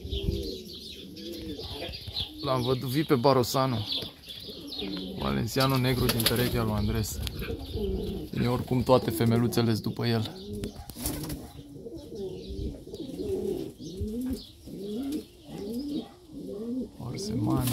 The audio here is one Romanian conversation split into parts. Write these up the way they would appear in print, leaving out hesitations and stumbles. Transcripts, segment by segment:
L-am văduvit pe Barosanu, valencianul negru din perechea lui Andres. E oricum toate femeluțele după el. Orsemani.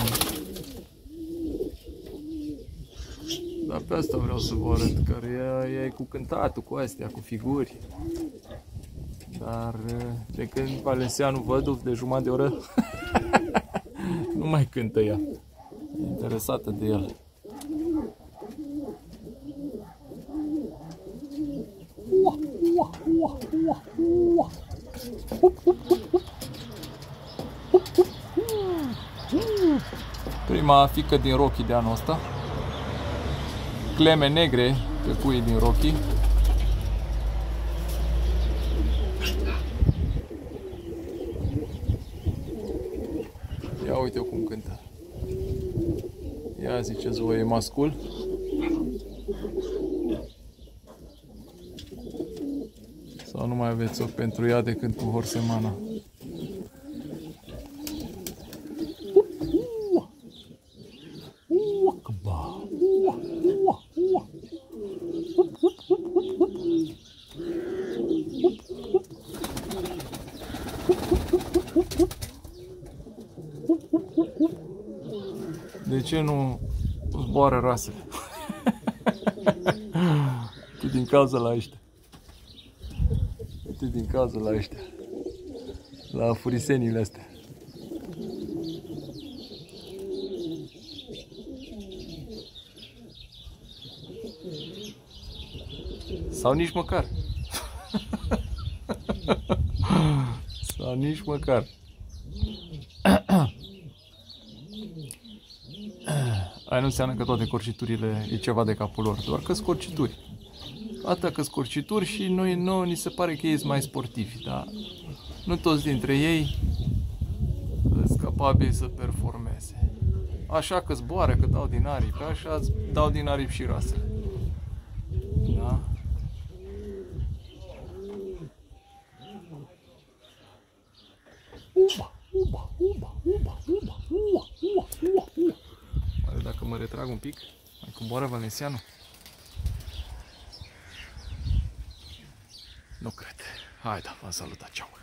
Dar pe asta vreau să vă arăt, care e cu cântatul, cu astea, cu figuri. Dar de când valencianul văduv de jumătate de oră nu mai cântă ea. E interesată de el. Prima fică din Rocky de anul ăsta. Cleme negre pe puii din Rocky. Ia uite-o cum cântă. Ia ziceți voi, e mascul? Sau nu mai aveți o pentru ea decât cu Horsemana? De ce nu zboară rasele? Uite din cauza la ăștia. Uite din cauza la ăștia. La furisenile astea. Sau nici măcar. Sau nici măcar. Aia nu înseamnă că toate corciturile e ceva de capul lor, doar că sunt corcituri. Atât că sunt corcituri și nouă ni se pare că ei sunt mai sportivi, dar nu toți dintre ei sunt capabili să performeze. Așa că zboară, că dau din aripi, așa dau din aripi și rasele. Da? Oare dacă mă retrag un pic, mai coboară valencianul? Nu cred. Hai da, v-am salutat, ceau!